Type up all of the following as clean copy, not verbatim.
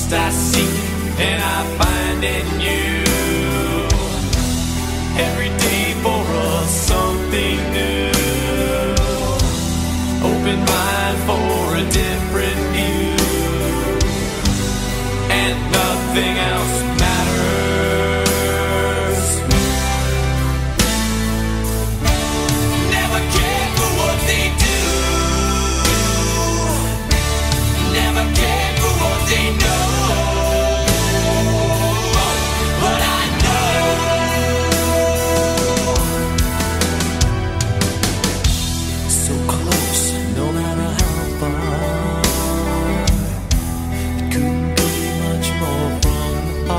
Trust I seek and I find in you. Every day for us something new. Open mind for a different view. And nothing else matters. Never cared for what they do. Never cared for what they know. But I know so close, no matter how far. It couldn't be much more from the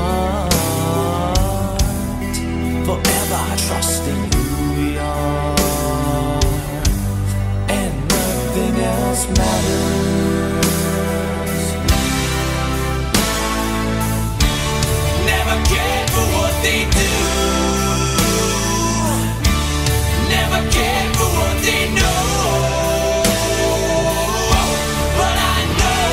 heart. Forever trusting who we are, and nothing else matters. Never cared for what they do. Never cared for what they know. But I know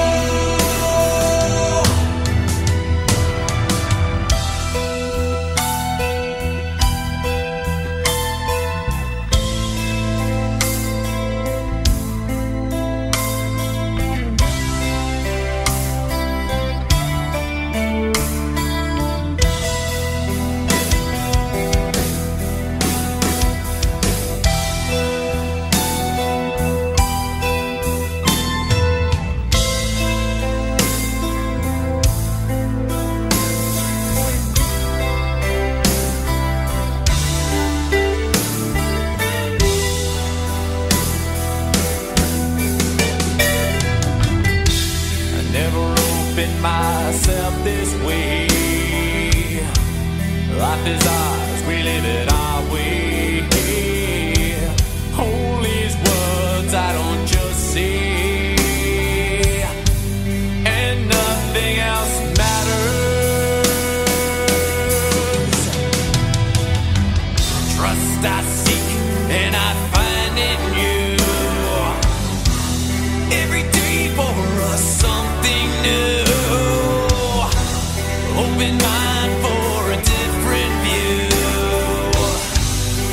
myself this way. Life is ours, we live it our way. Hold these words I don't just say, and nothing else matters. Trust I seek and I find in you. Every day for us something new. Open mind for a different view.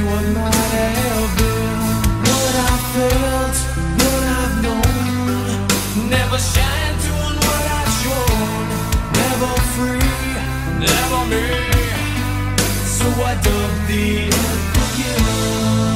what might have been, what I felt, what I've known. Never shine doing what I've shown. Never free, never me. So I dug the unforgiven.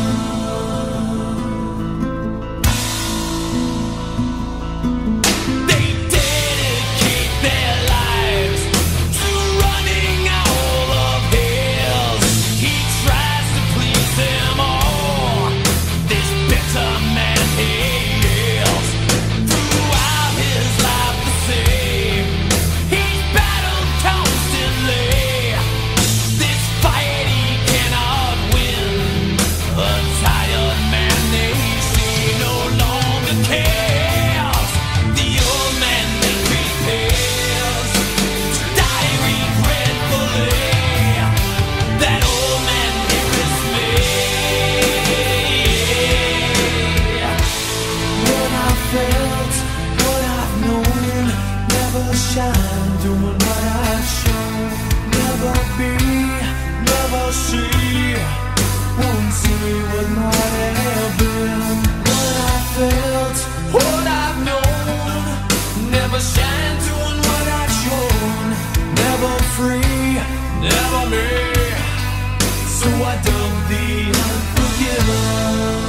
They dedicate their lives to running all of his. He tries to please them all. This bitter man hails throughout his life the same. He's battled constantly. This fight he cannot win. A tired man they see no longer cares. The old man they prepares to die regretfully. That old man here is me. What I felt, what I've known. Never shine doing what I've shown. Never be, never see. Won't see what might have been. What I felt, what I've known. Never shine doing what I've shown. Never free, never me. So I dug the unforgiven.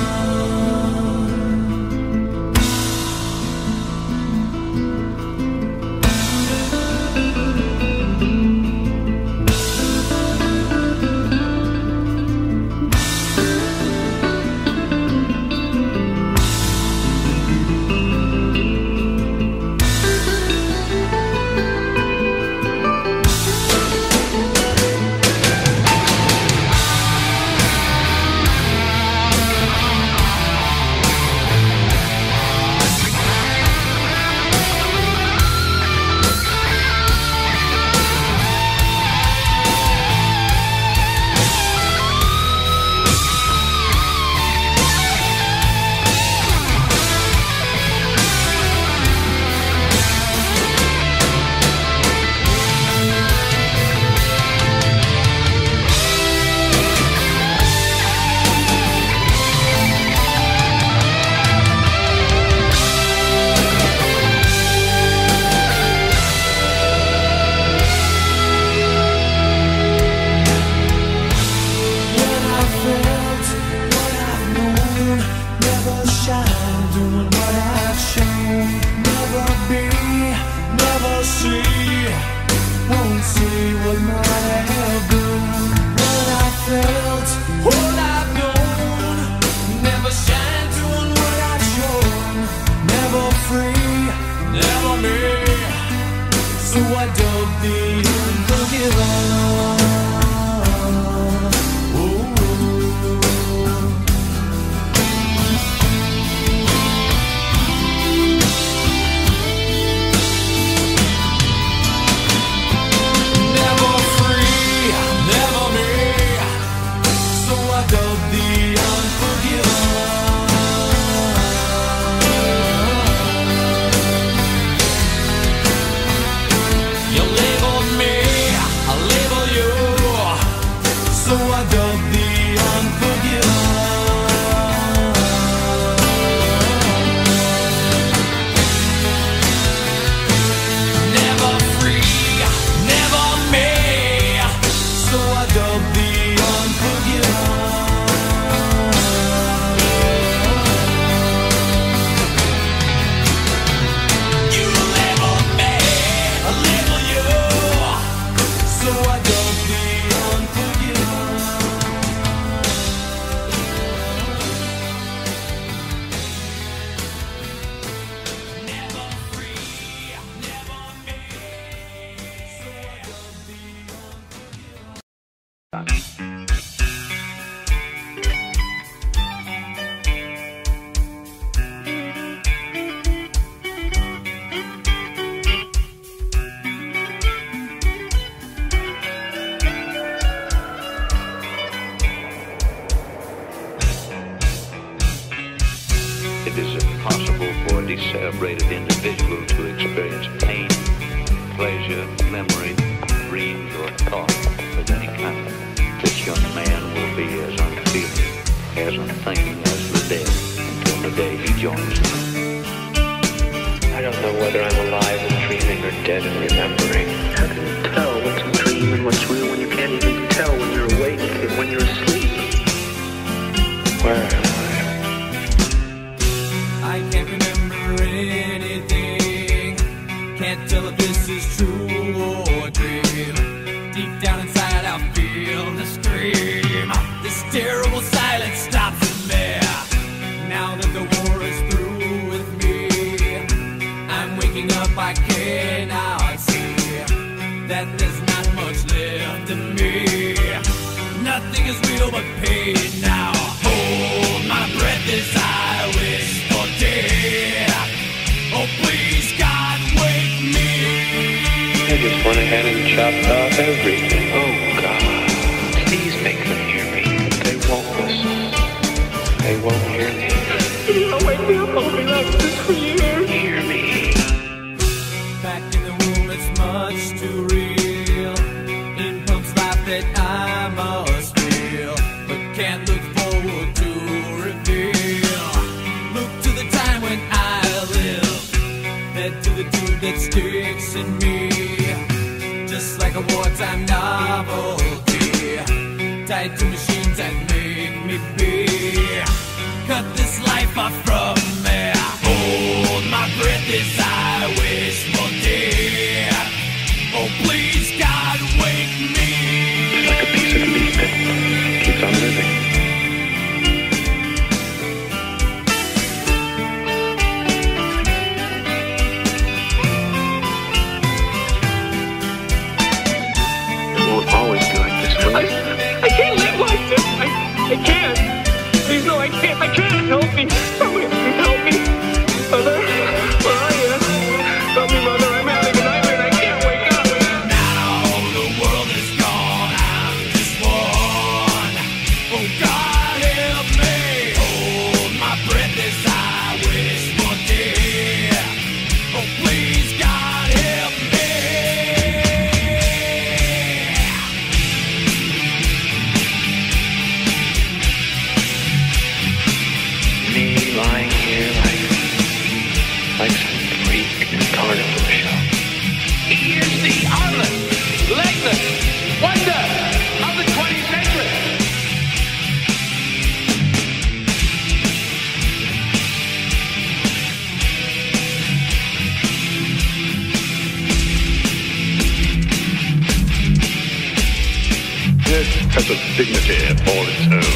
So I dug the unforgiven. Never free, never me. So I dug the unforgiven. You labeled me, I label you. So I dug the unforgiven. Never free, never me. So I dug the unforgiven. You labeled me, I label you. So I dug the unforgiven. Never free, never me. So I dug the unforgiven. It is impossible for a decerebrated individual to experience pain, pleasure, memory, dreams, or thought of any kind. this young man will be as unfeeling, as unthinking as the dead until the day he joins them. I don't know whether I'm alive and dreaming or dead and remembering. How can you tell what's a dream and what's real when you can't even tell when you're awake and when you're asleep? Where am I can't remember anything. Can't tell if this is true or a dream. Deep down inside I feel the scream. This terrible silence stops in there. Now that the war is through with me, I'm waking up, I cannot see that there's not much left of me. Nothing is real but pain now. Hold my breath as I wish for death. Oh please God, wake me. I just went ahead and chopped off everything. Oh God, please make them hear me. They won't listen. They won't hear me. Don't wake me up, I'll be like this for years. Hear me. Back in the womb, it's much too real. In pumps life that I must feel, but can't look forward to reveal. Look to the time when I live, head to the tube that sticks in me, just like a wartime novelty, tied to machines that make me be. Cut this life off from me. Hold my breath as I wish for death. Oh please God, wake me. It's like a piece of meat that keeps on living. It won't always be like this, will it? I can't live like this. I can't. Please, no, I can't. I can't. Help me. Somebody please help me. Mother, where are you? Help me, Mother. I'm having a nightmare and I can't wake up. Now the world is gone, I'm just one. Oh God, help me. Hold my breath as I wish for death. Oh please God, help me. Me lying here like some freak carnival show. He is the armless, legless wonder of the 20th century. This has a dignity all its own.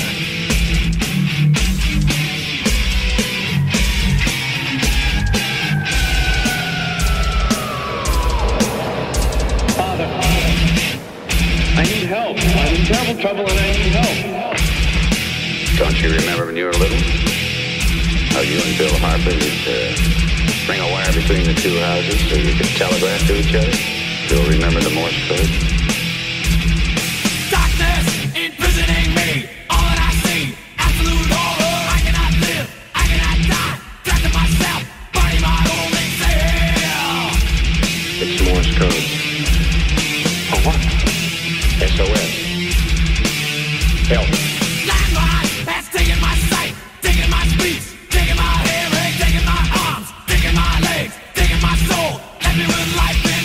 Father, I need help. I'm in terrible trouble and I need help. Don't you remember when you were little? How you and Bill Harper used to string a wire between the two houses so you could telegraph to each other? Still remember the Morse code? Darkness imprisoning me. All that I see, absolute horror. I cannot live, I cannot die. Trapped in myself, body my only cell. It's Morse code. For what? SOS. Help. Landmine has taken my sight, taken my speech, taken my hearing, taken my arms, taken my legs, taken my soul, left me with life in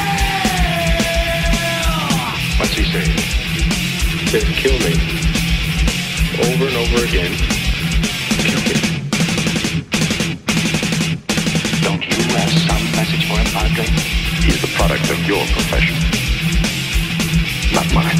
hell. What's he saying? He says kill me. Over and over again. Kill me. Don't you have some message for him, Padre? He's the product of your profession, not mine.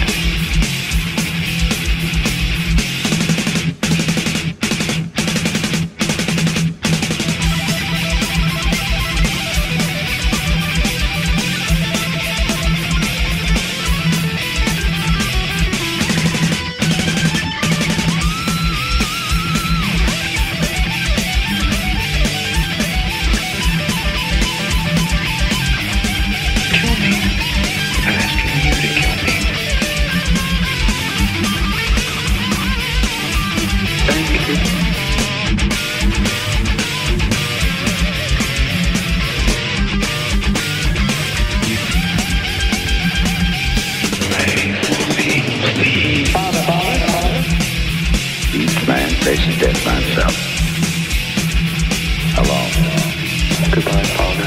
Goodbye, Father.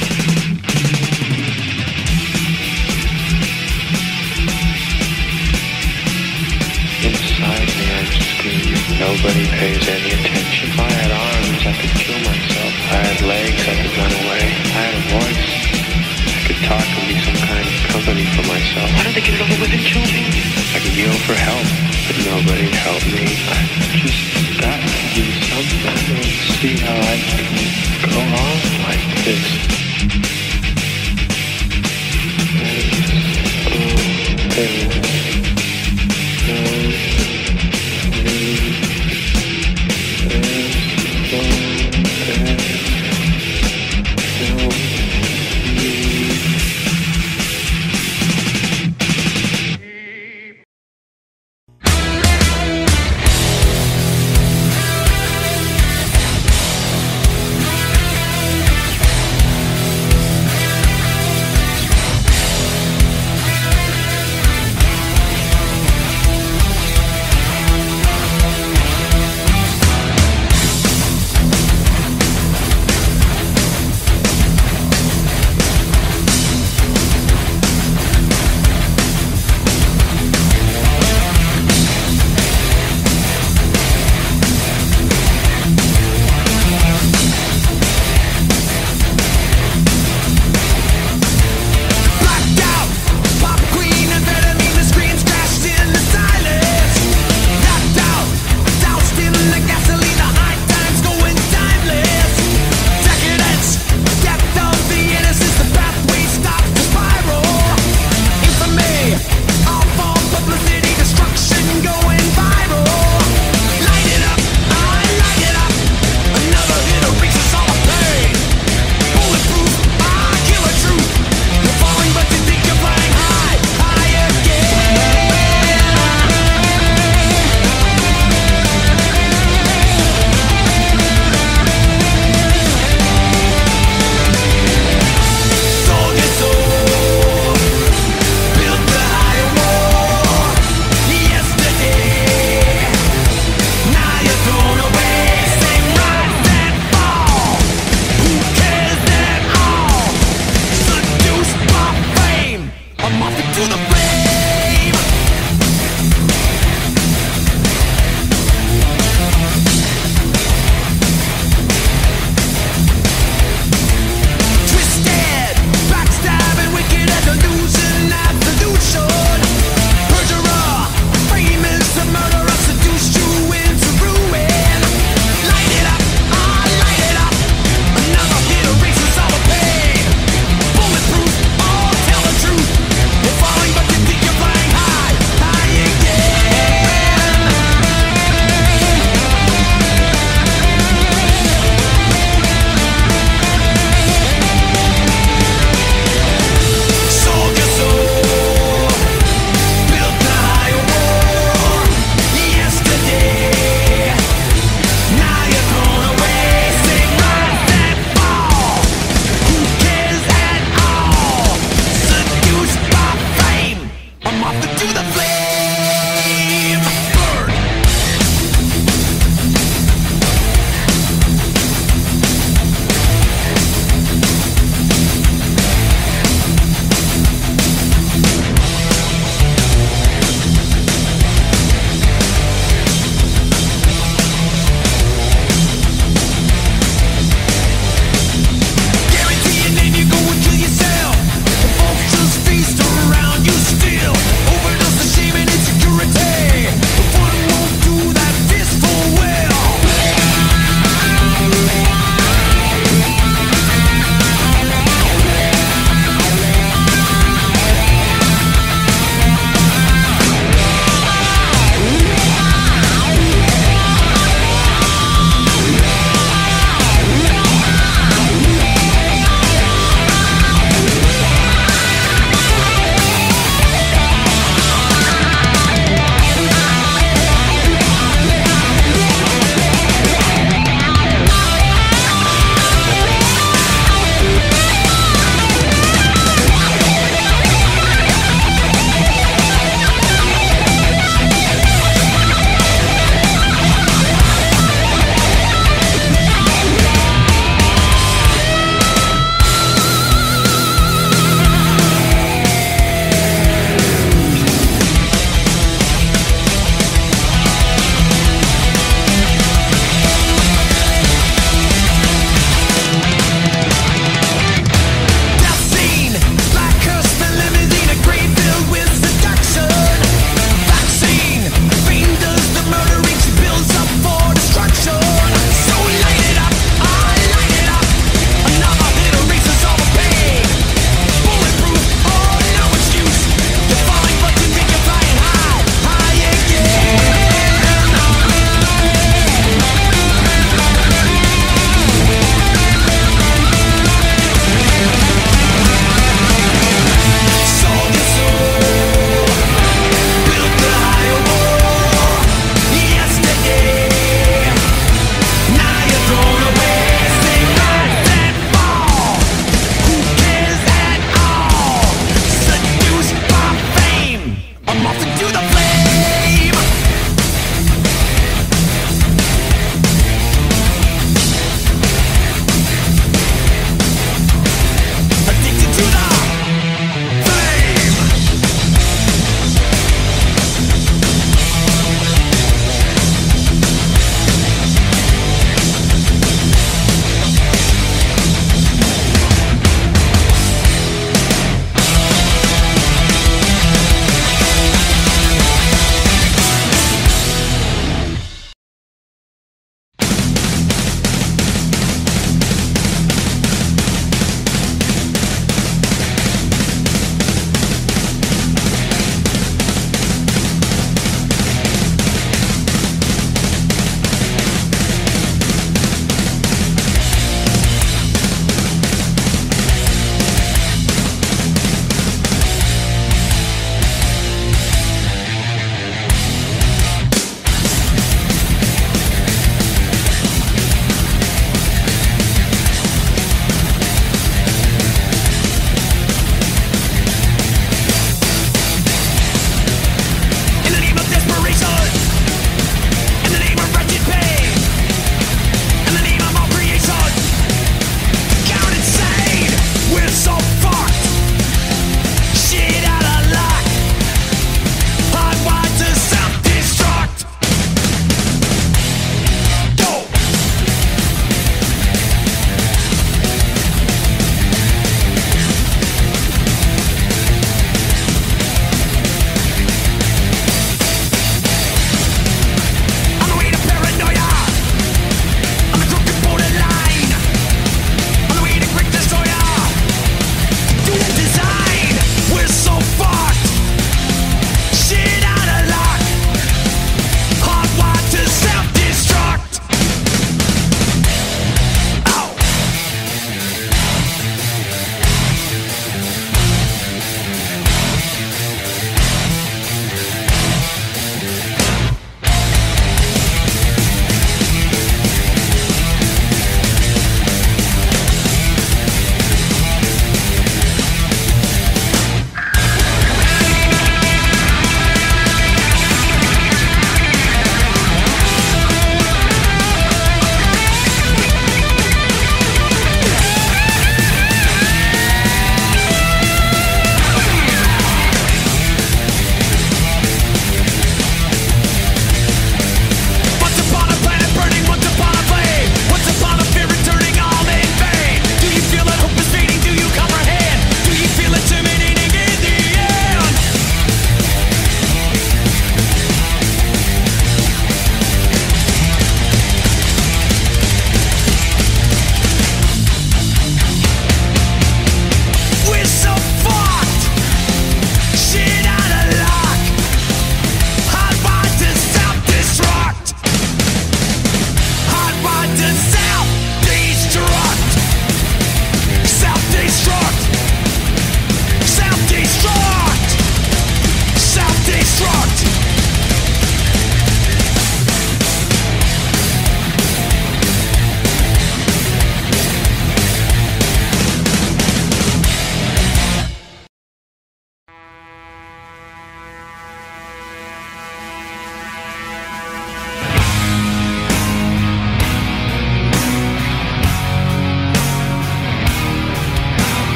Inside me, I'm screaming. Nobody pays any attention. If I had arms, I could kill myself. If I had legs, I could run away. If I had a voice, I could talk and be some kind of company for myself. Why don't they get it over with and kill me? I could yell for help, but nobody'd help me. I just got to do something and see how I can go on like this.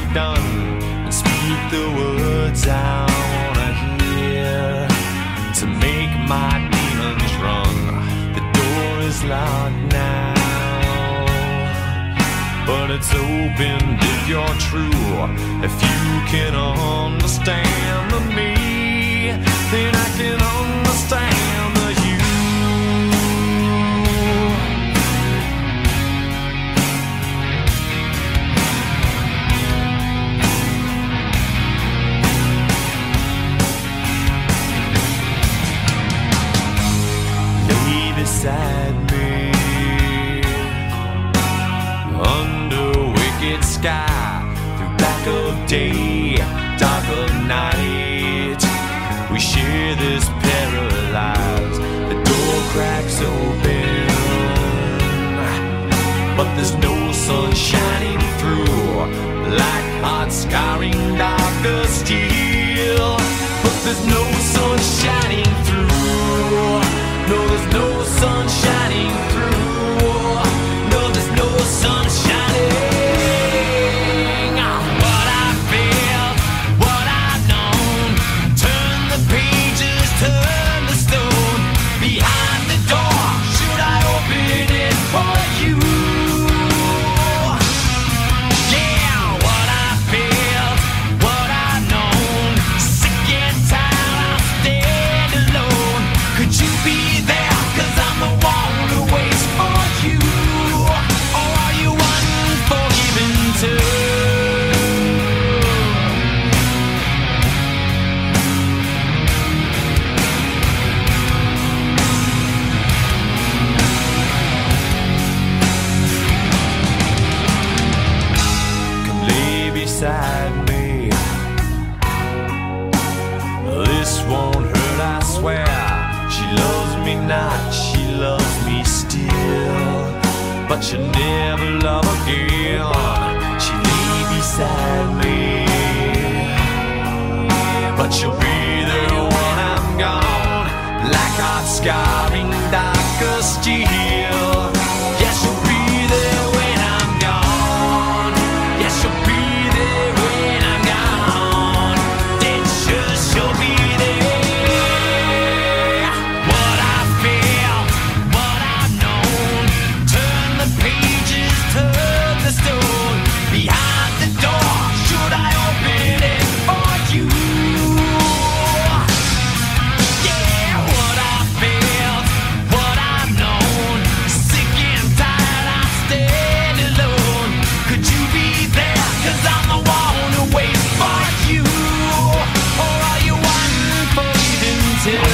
done and speak the words I wanna hear to make my demons run. The door is locked now, but it's open if you're true. If you can understand the me, then I can understand the you. Lay beside me under wicked sky, through black of day, dark of night. We share this paralyzed. The door cracks open, but there's no sun shining through, like hot scarring dark as steel. But there's no sun shining through. No, there's no sun shining through. No, there's no sun shining. What I feel, what I've known. Turn the pages, turn the stone. Behind the door, should I open it for you? Yeah, what I feel, what I've known. Sick and tired, I'll stand alone. Could you be there? 'Cause I'm the one who waits for you. Or are you unforgiven too? Come lay beside me. This won't hurt, I swear. She loves me not, she loves me still, but she'll never love again. She lay beside me, but she'll be there when I'm gone, like hot scarring dark as steel. Yes, she'll be there when I'm gone. Yes, she'll be there when I'm gone. Then she'll be there. What I feel, what I've known. Turn the pages, turn the stone. Behind the door, should I open it for you? Yeah, what I feel, what I've known. Sick and tired, I stand alone. Could you be there? 'Cause I'm the one who waits for you. Or are you unforgiven too?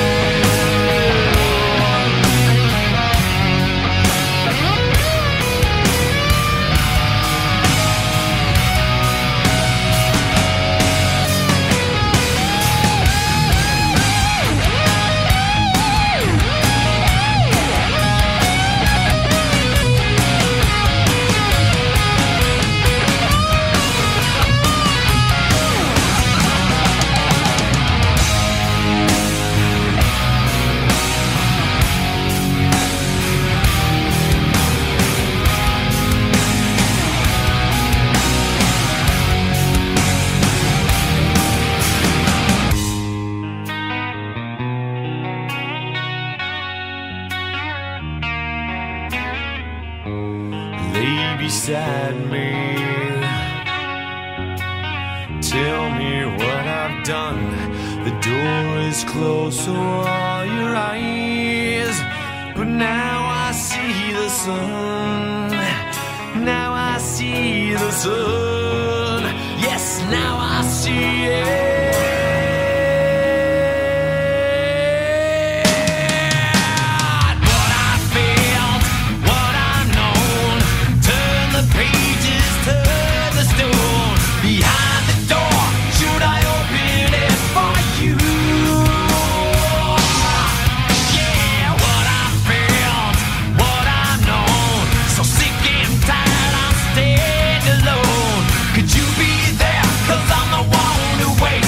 Lay beside me. Tell me what I've done. The door is closed, so are your eyes. But now I see the sun. Now I see the sun. Yes, now I see it. What I felt, what I've known. Turn the pages, turn the stone. Behind the door, should I open it for you? Yeah, what I felt, what I've known. So sick and tired, I'll stand alone. Could you be there? 'Cause I'm the one who waits.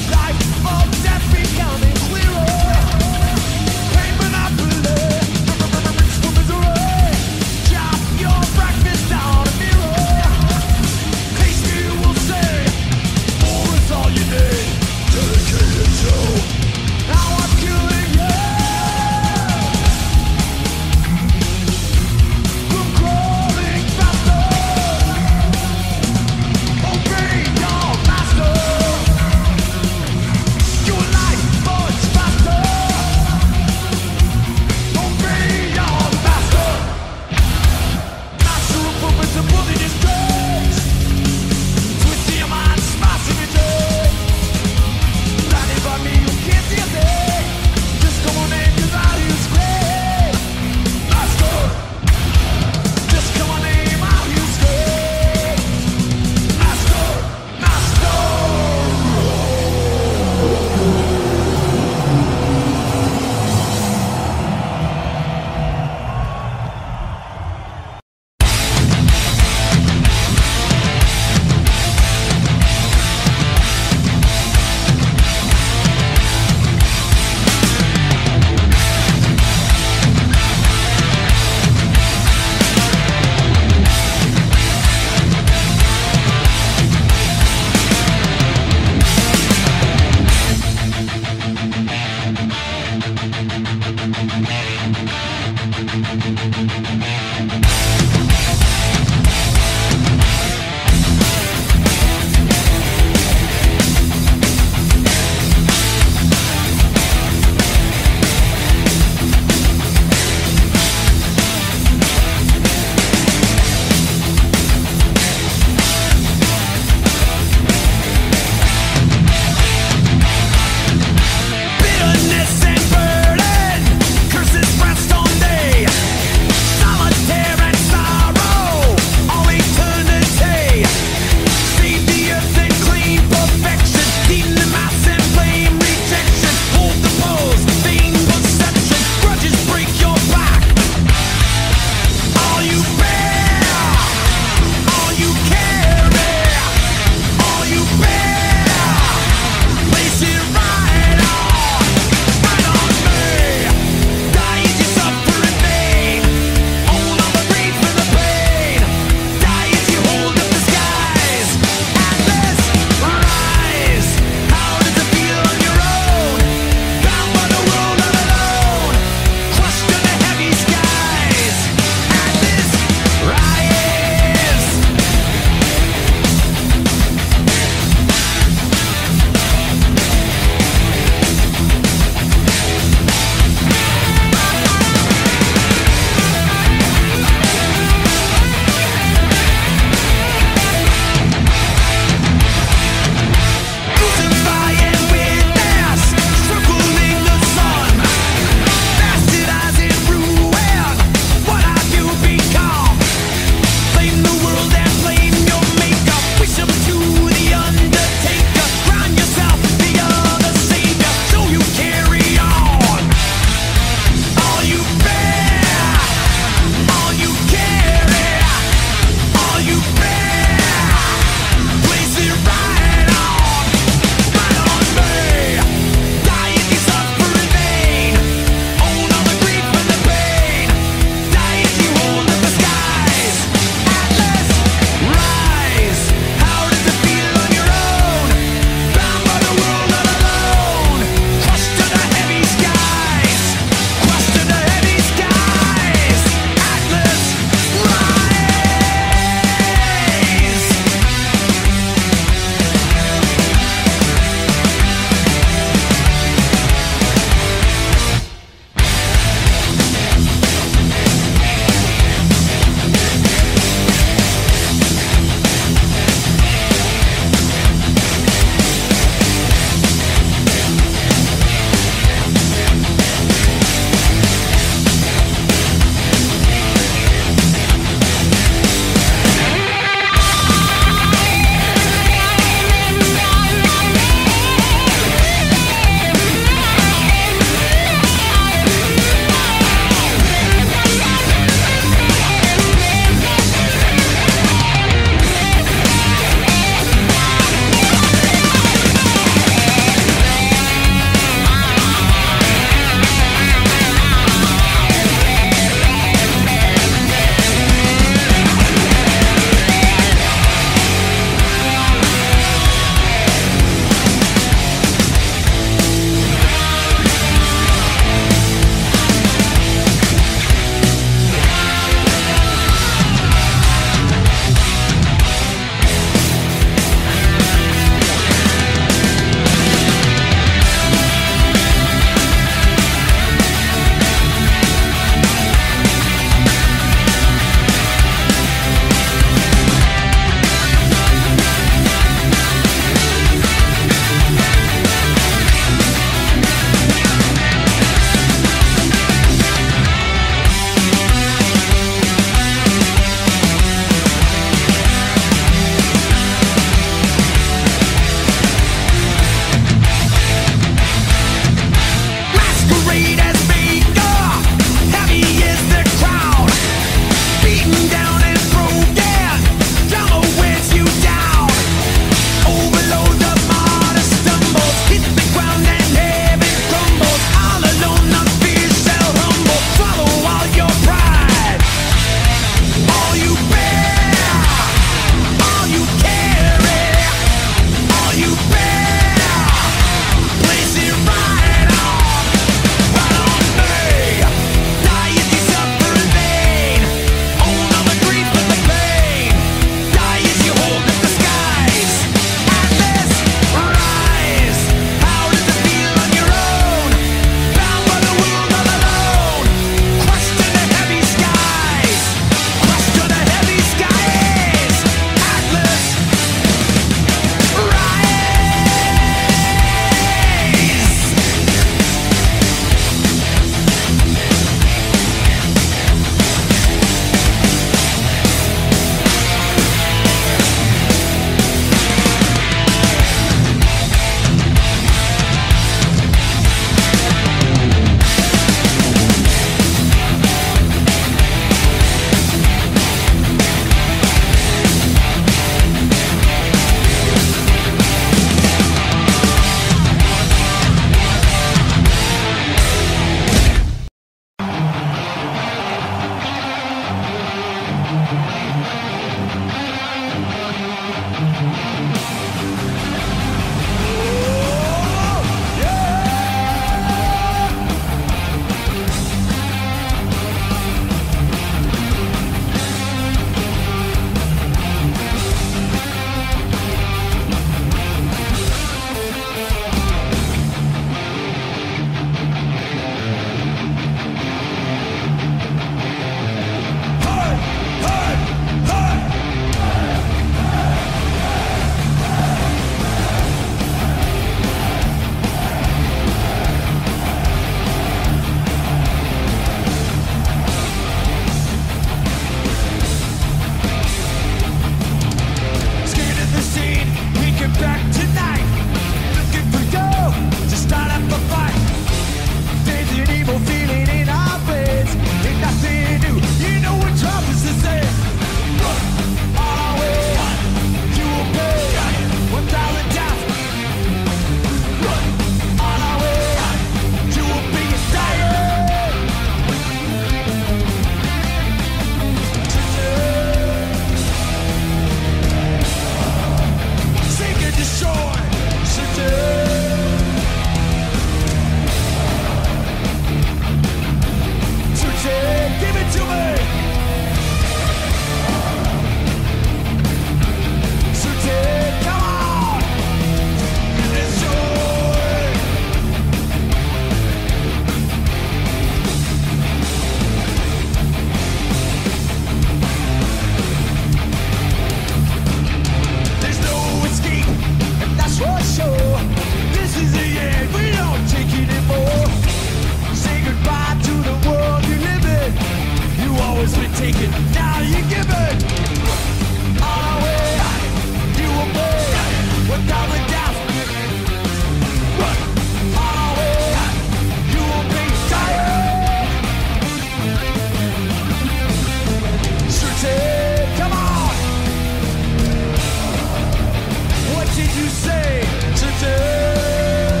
you say today?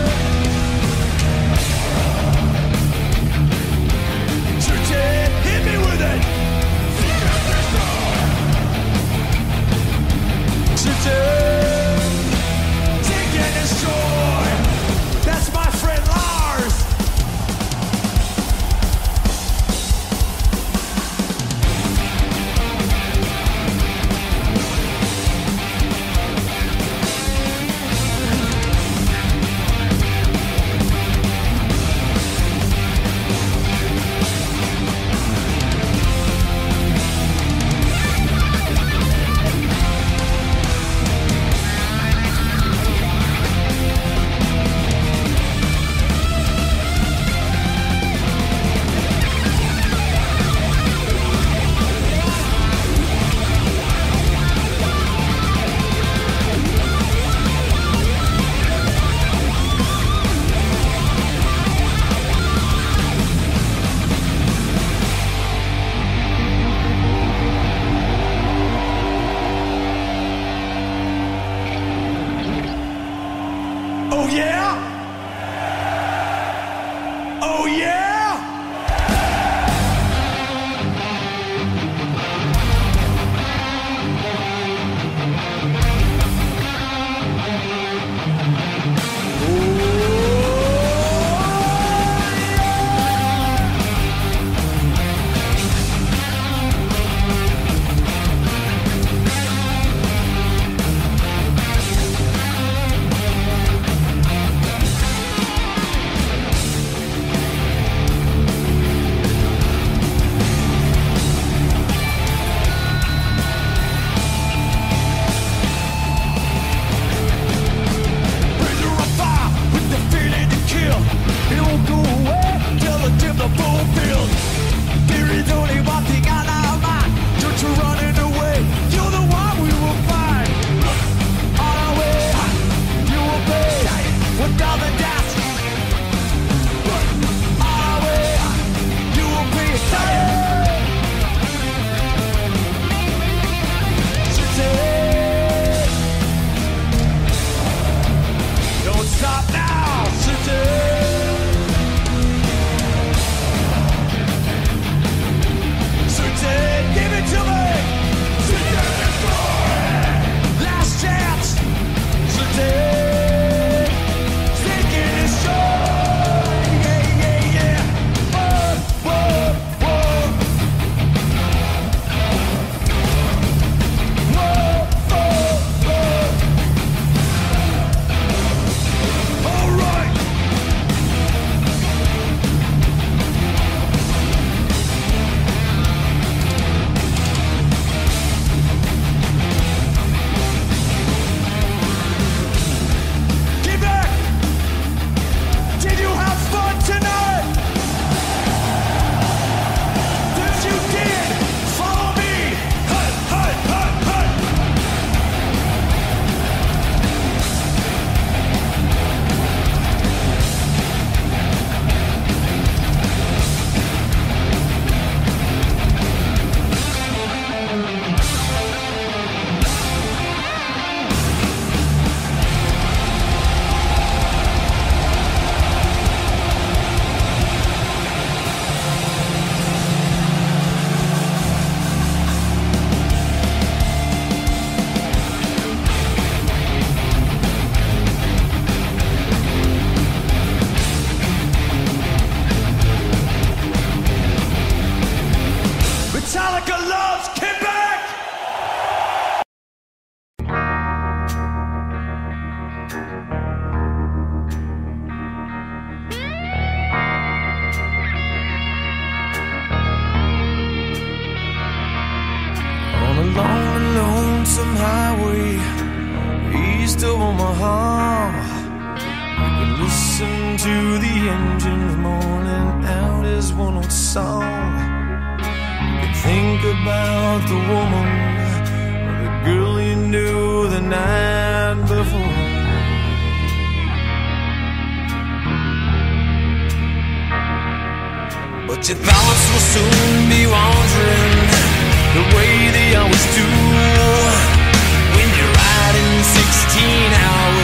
Today, hit me with it. Today, take and destroy. That's my friend Lars. Oh yeah? Oh yeah? Stop now, today. Today, give it to me. Today, last chance. Today, thinking it's short. Yeah, yeah, yeah. Whoa, whoa, whoa. Whoa, whoa, whoa. All right. Get back. Did you have fun tonight? If you did, follow me. Hut, hut, hut, hut. Metallica loves Quebec! On a long and lonesome highway east of Omaha, you can listen to the engines moaning out his one old song. Think about the woman or the girl you knew the night before. But your thoughts will soon be wandering the way they always do when you're riding 16 hours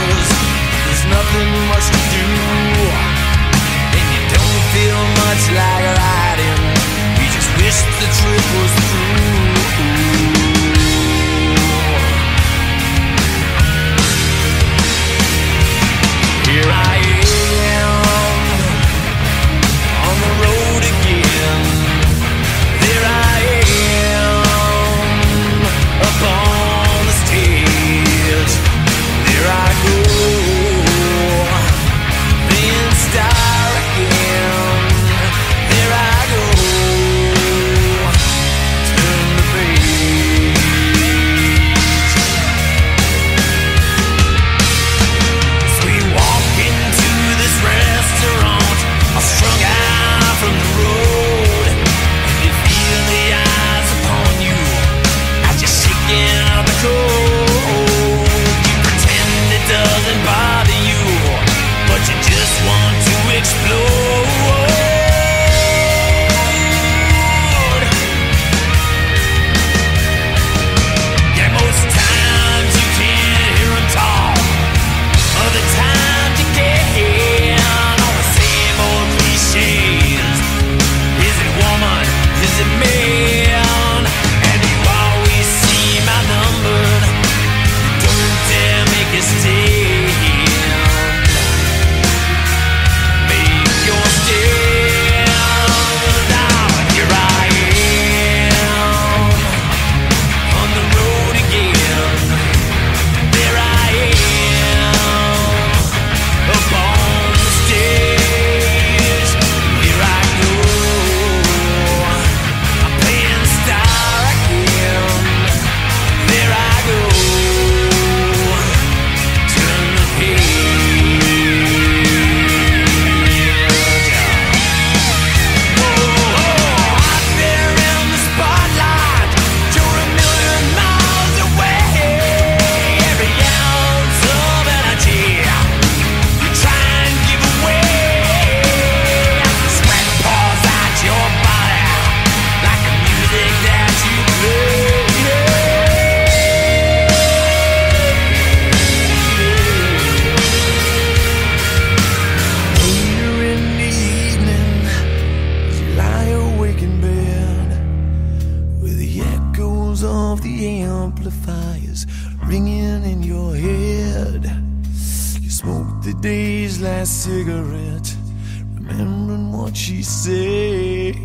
amplifiers ringing in your head. You smoked the day's last cigarette, remembering what she said.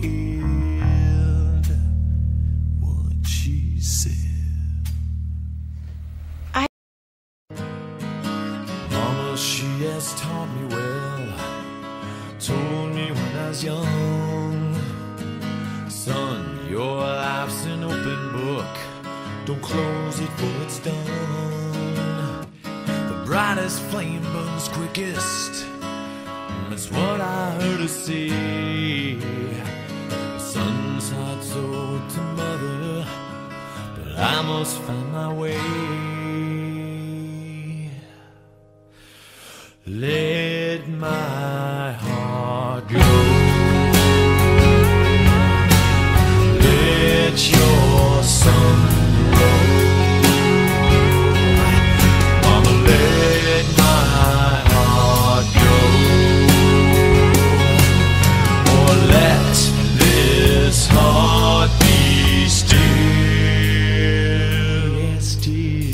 What she said. Mama, she has taught me well, told me when I was young, son, your life's an open book, don't close it for it's done. The brightest flame burns quickest, that's what I heard her say. The son's heart's owed to mother, but I must find my way. Let my heart go. Let your sun grow. Mama, let my heart go. Or let this heart be still. Yes, still.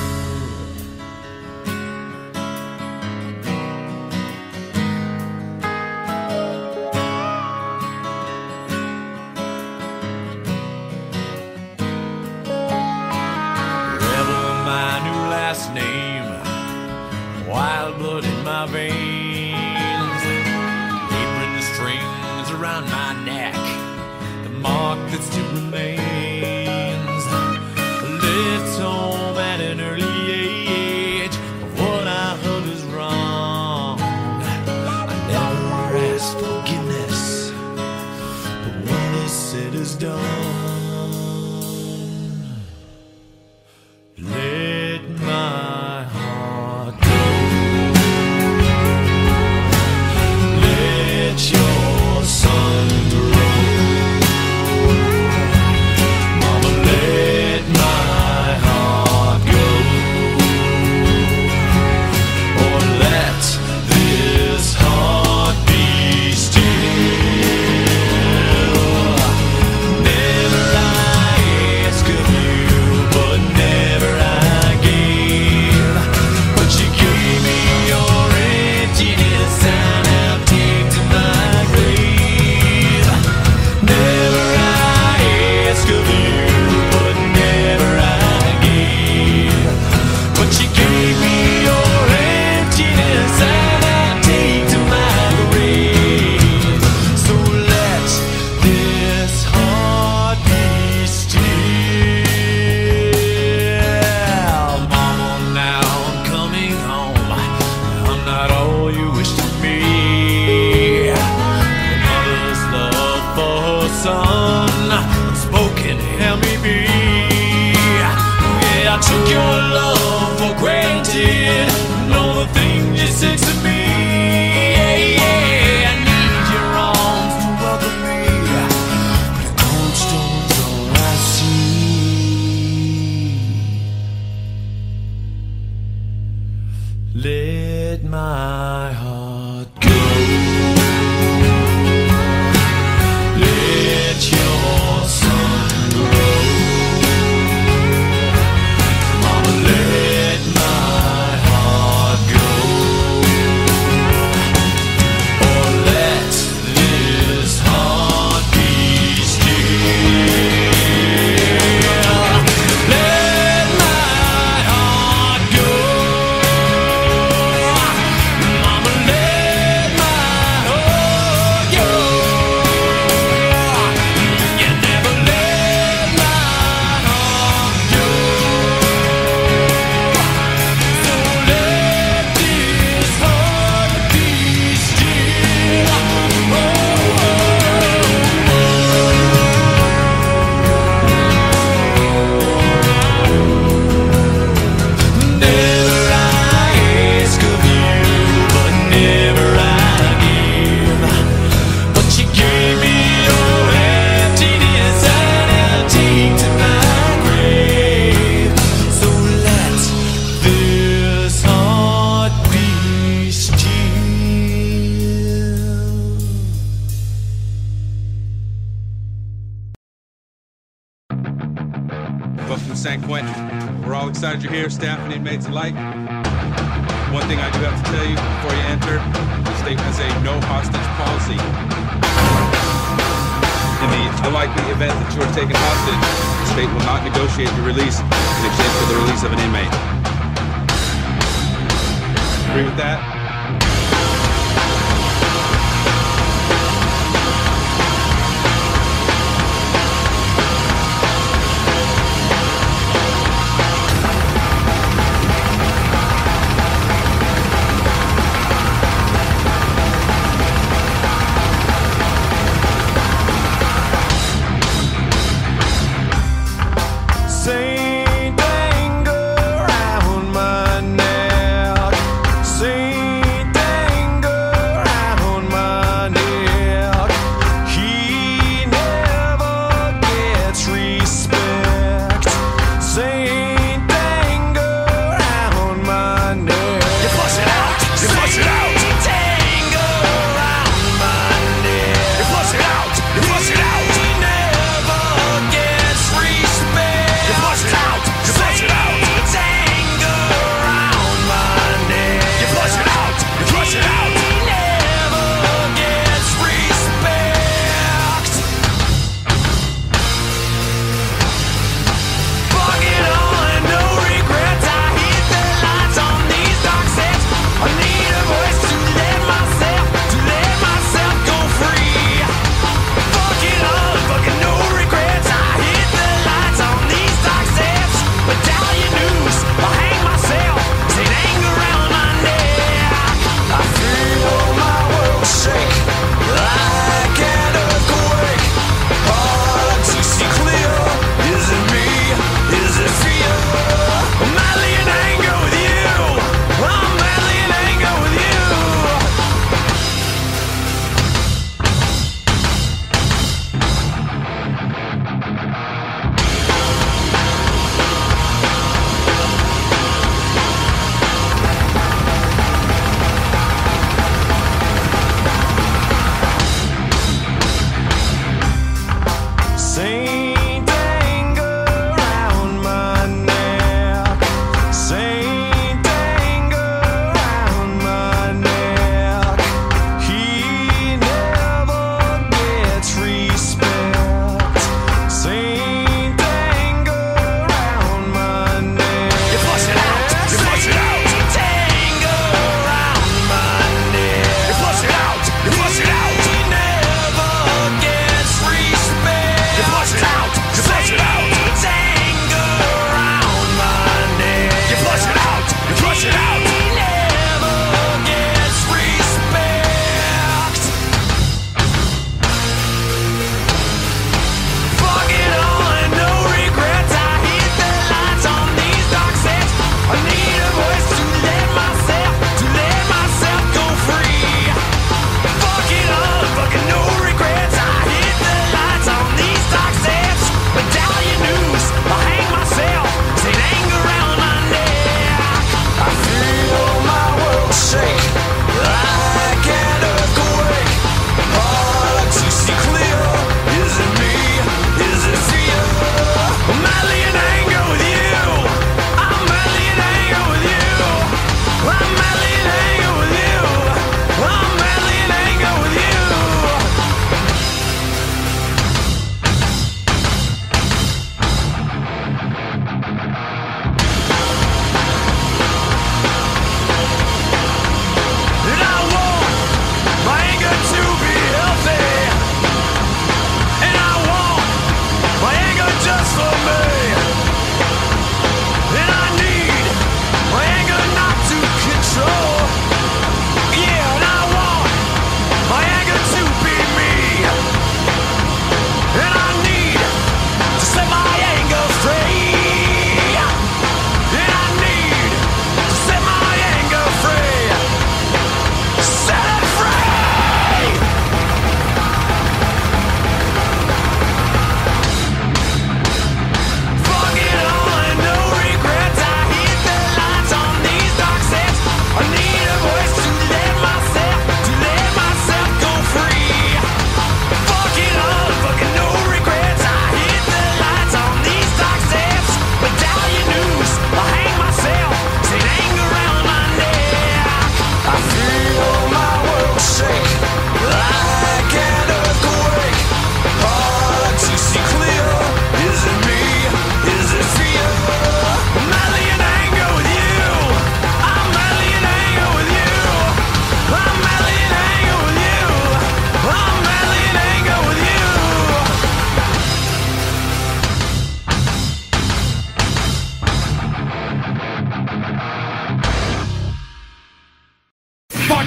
Name, wild blood in my veins, apron the strings around my neck, the mark that still remains, left home at an early age of what I heard is wrong. I never asked forgiveness, but what is said is done. Let my heart go. Let your sun grow. Mama, let my heart go. Or let this heart be still. Never I ask of you, but never I gave. But you gave me your emptiness, and I'll take to my grave. Never I ask of you, but never I gave. But you gave me your emptiness, and I'll take to my grave. So let this heart be still. Mama, now I'm coming home. I'm not all you wish to be. Mother's love for her son, unspoken, help me be. Yeah, I took your love for granted, and all the things you said to me. Yeah, yeah, I need your arms to welcome me, but cold stone's all I see. Let my heart go. Let your sun grow. Mama, let my heart San Quentin. We're all excited you're here, staff and inmates alike. One thing I do have to tell you before you enter, the state has a no hostage policy. In the unlikely event that you are taken hostage, the state will not negotiate your release in exchange for the release of an inmate. Agree with that? Saint anger around my neck, Saint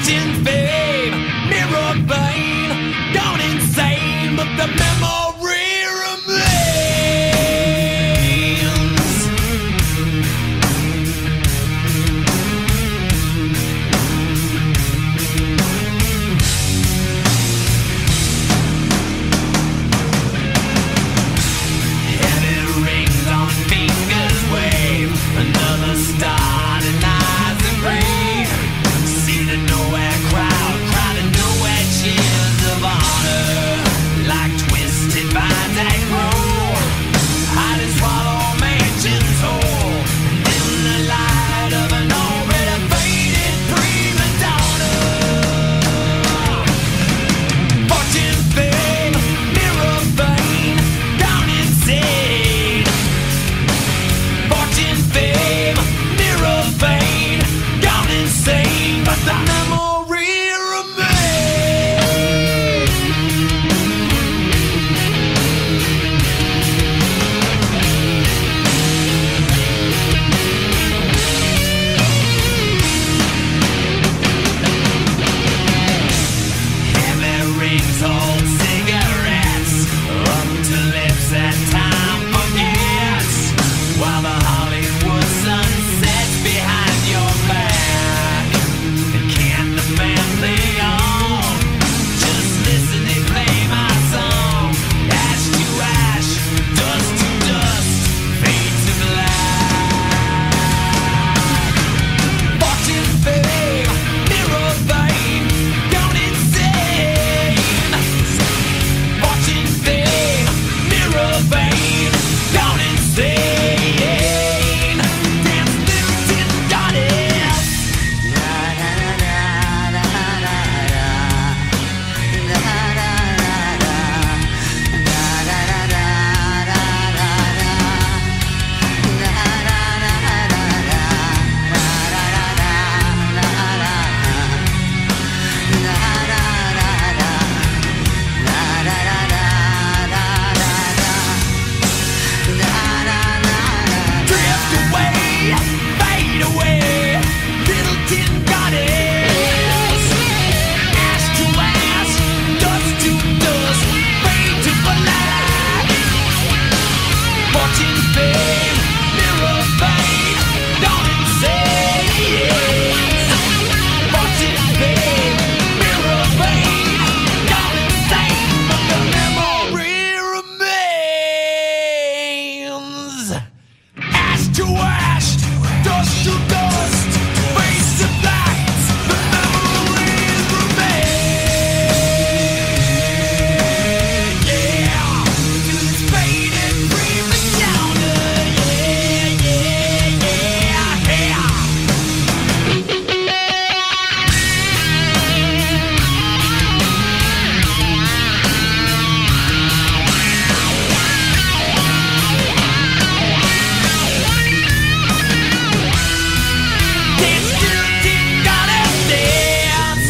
Fortune, fame, mirror vein, gone insane, but the memory remains. Heavy rings on fingers wave, another star denies the grave. See the nowhere crowd, crowded nowhere cheers of honor, like twisted vines that grow, hide and swallow mansions whole, in the light of an already faded prima donna. Fortune, fame, mirror vein, gone insane. Fortune, fame, mirror vein, gone insane, but the memory remains. Heavy rings hold cigarettes up to lips that time forgets, while the Hollywood sun sets behind your back. And can't the family on just listen, they play my song. Ash to ash, dust to dust, fade to black. Fortune, fame, mirror vein, gone insane. Fortune, fame, mirror vein, gone insane. Dance little tin goddess. Drift away, fade away, little tin goddess. Ash to ash, dust to dust, fade to black. Fortune, fame, mirror vein, gone insane. Fortune, fame, mirror vein, gone insane, but the memory remains. Ash to ash, dust to dust, face to black, the memories remain. Yeah, to this faded prima donna. Yeah, yeah, yeah, yeah. Dance till tin goddess dance.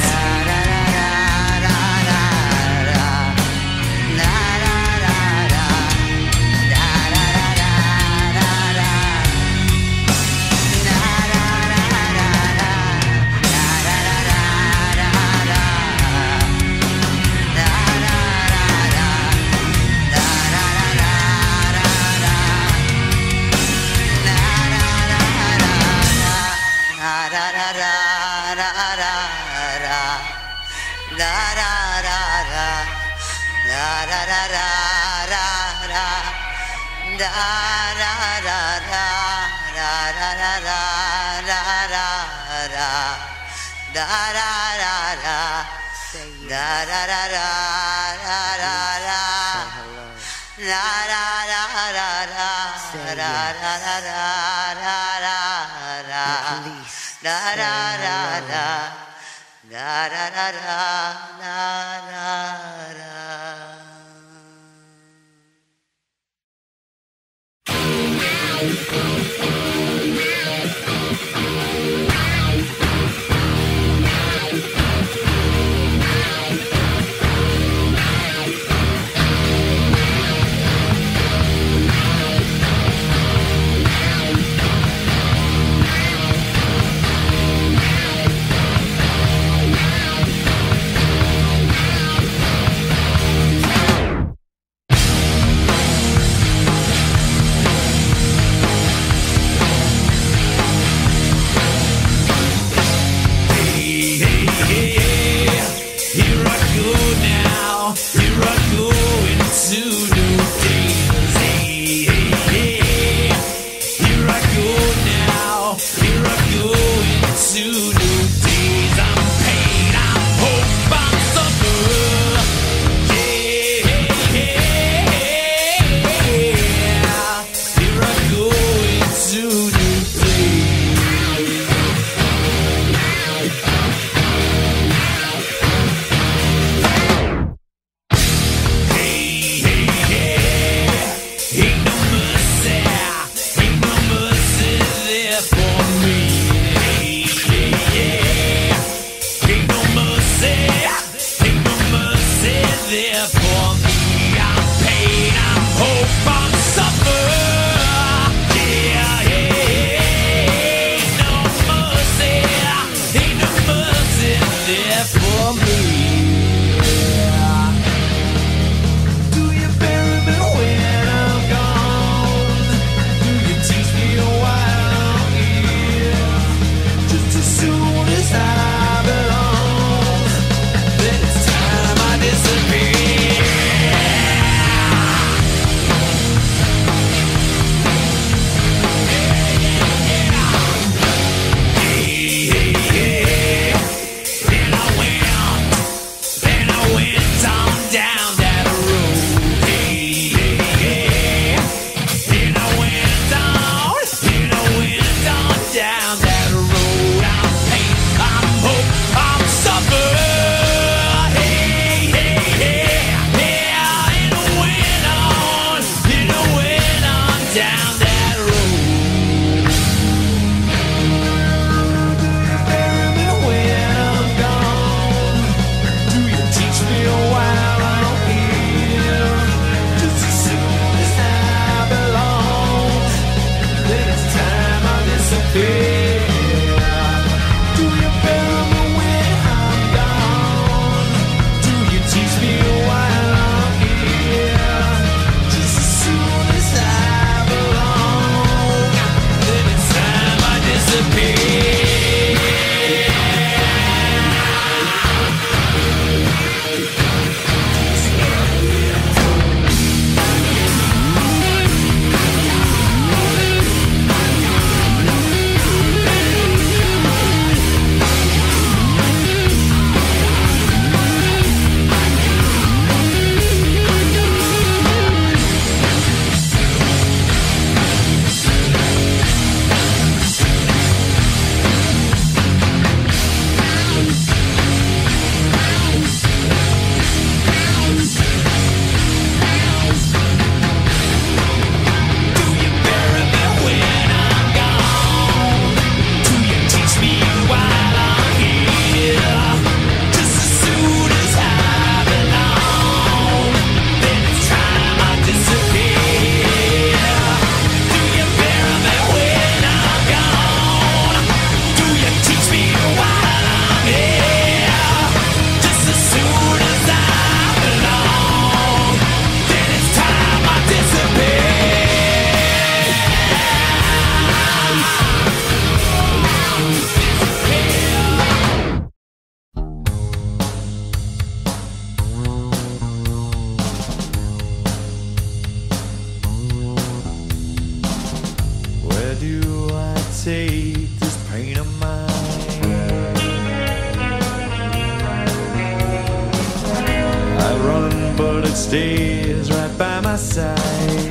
it stays right by my side.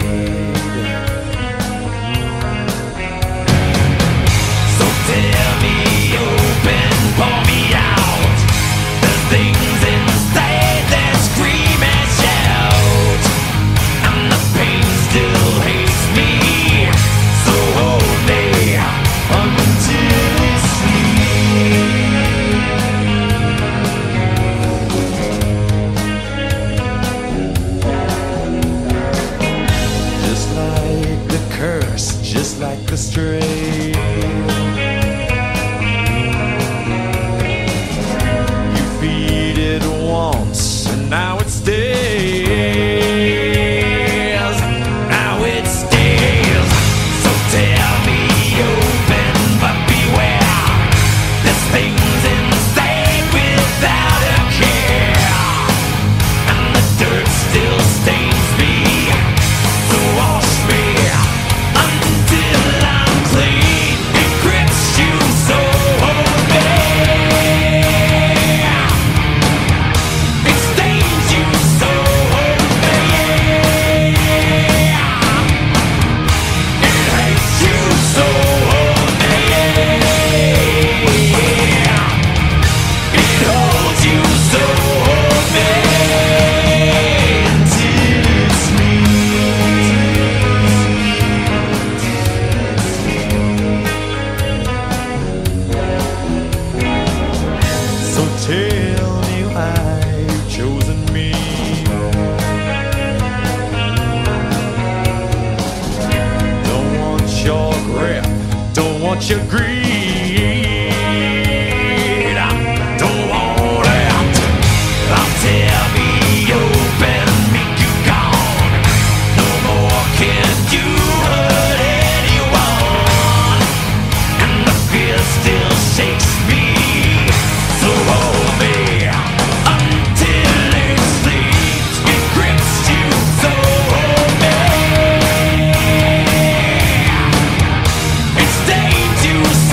So tell me open, pour me out. There's things inside that scream and shout, and the pain still hates me. So hold me until it's just like the curse, just like the stray. You feed it once, and now it stays. Now it stays. So tell me open, but beware. There's things inside without a care, and the dirt still stains me. So wash me until I'm clean. It grips you so hold me. It stains you so hold me. It hates you so hold me. It holds you so hold me until it's me. So tell me why you've chosen me. Don't want your grip, don't want your greed. Don't want it. I'll tell me open, make you gone. No more can you hurt anyone, and the fear still shakes me. So hold me until it sleeps. It grips you, so hold me. It stains you,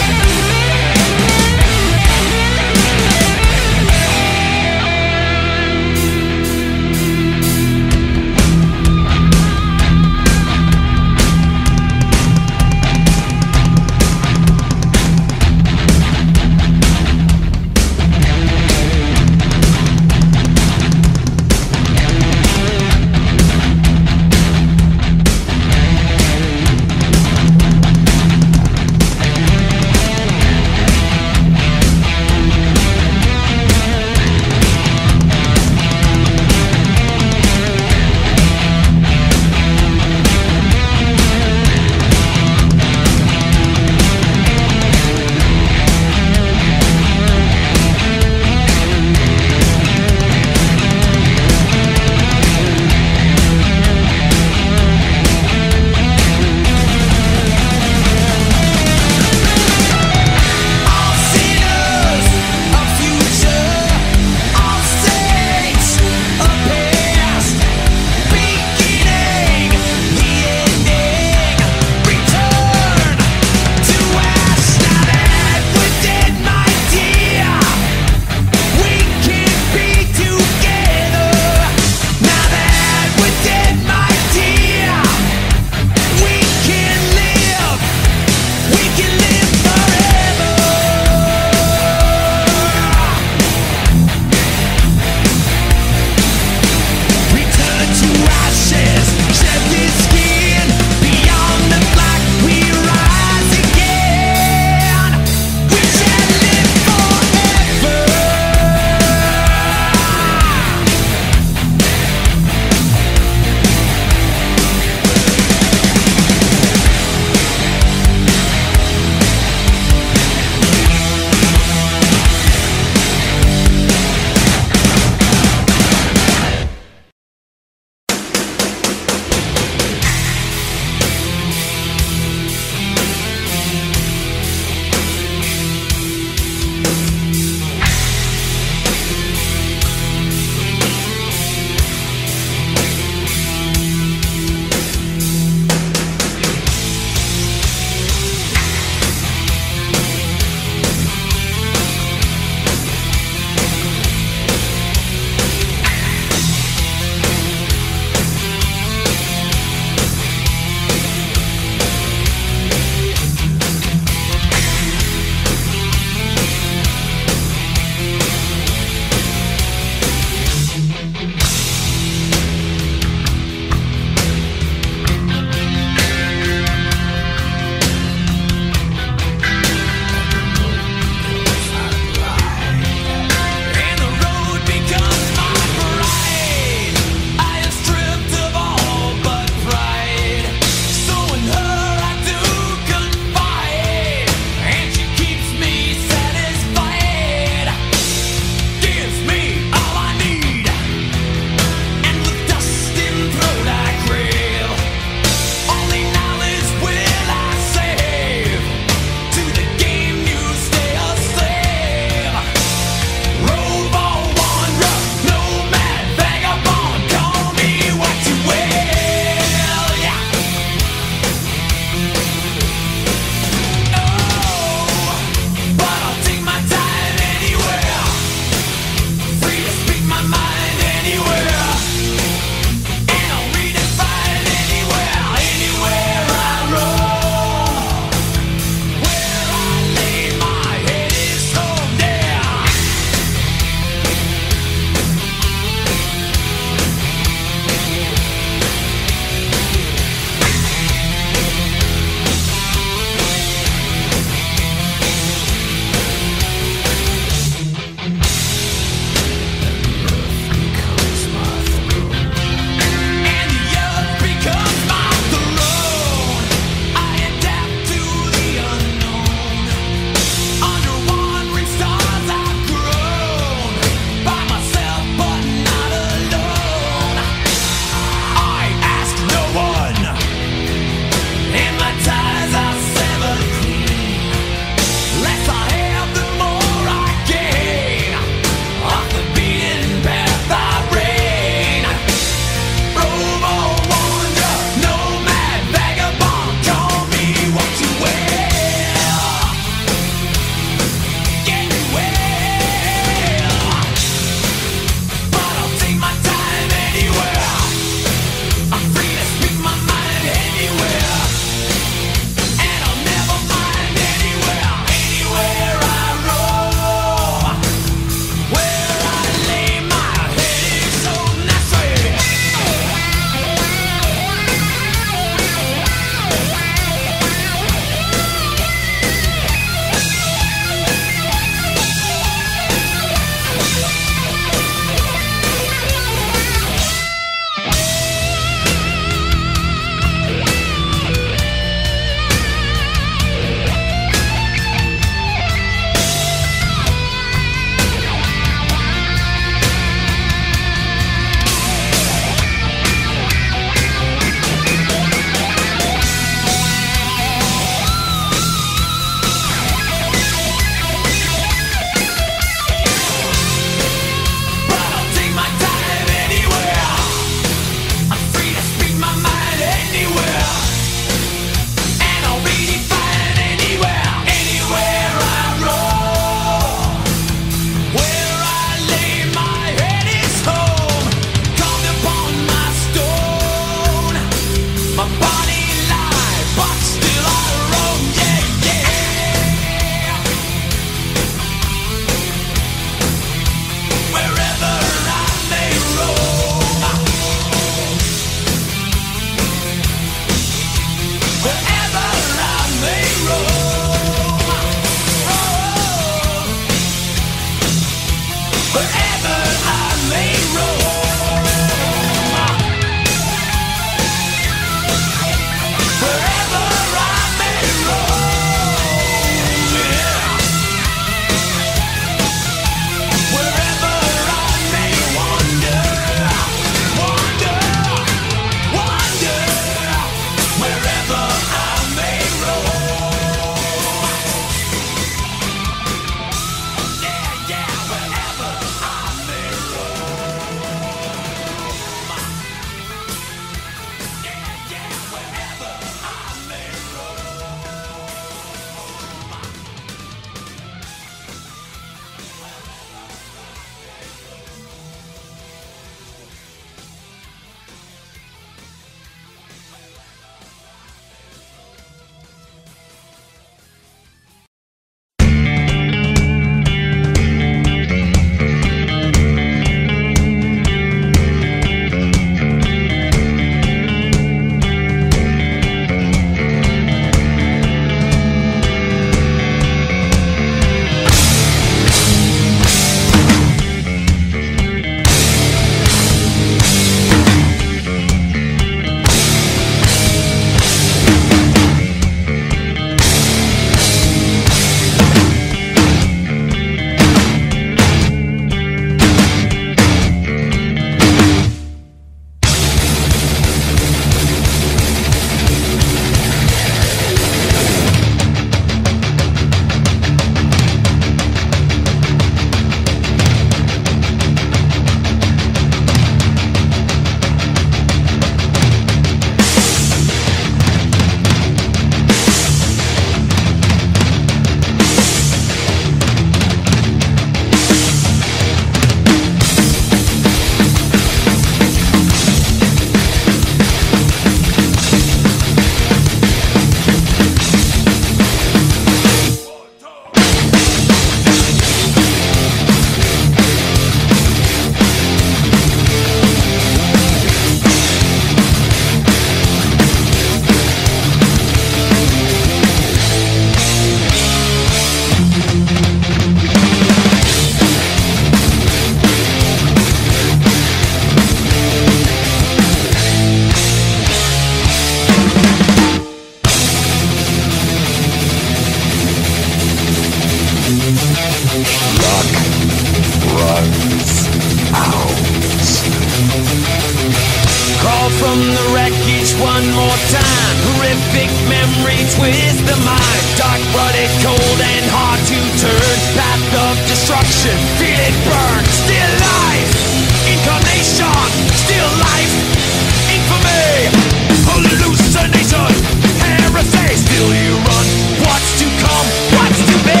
twist the mind. Dark blooded, cold and hard to turn. Path of destruction, feel it burn. Still life, incarnation. Still life, infamy. Hallucination, heresy. Still you run. What's to come? What's to be?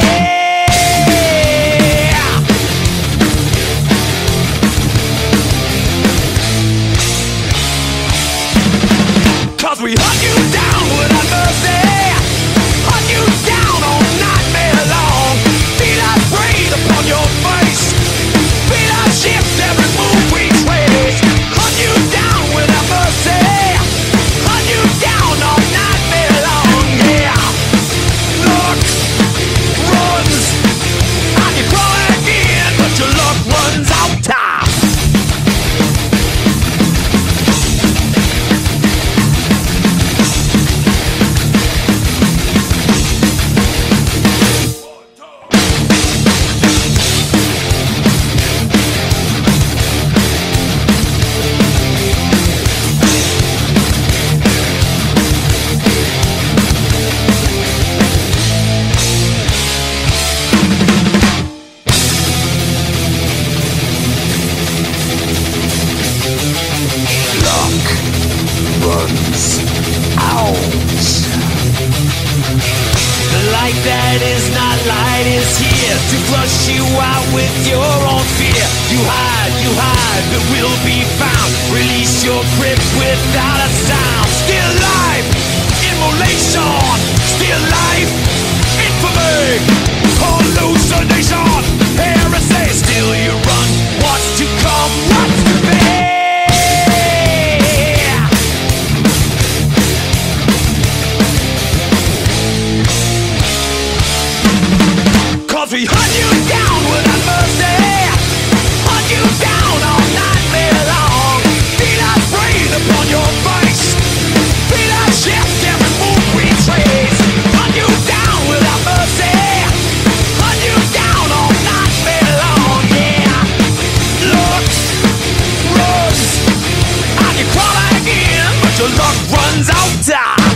Cause we hunt you down without mercy. Hunt you down all nightmare long. Feel us breathe upon your face. Feel us shift every move we trace. Hunt you down without mercy. Hunt you down all nightmare long. Yeah. Looks, runs, and you crawl again, but your luck runs out time. That is not light is here to flush you out with your own fear. You hide, but will be found. Release your grip without a sound. Still life, immolation. Still life, infamy. Hallucination, heresy. Still you run. What's to come? What's to be? We hunt you down without mercy. Hunt you down all nightmare long. Feel us breathe upon your face. Feel us shift every move we trace. Hunt you down without mercy. Hunt you down all nightmare long. Yeah. Looks, runs, and you crawl again, but your luck runs out time.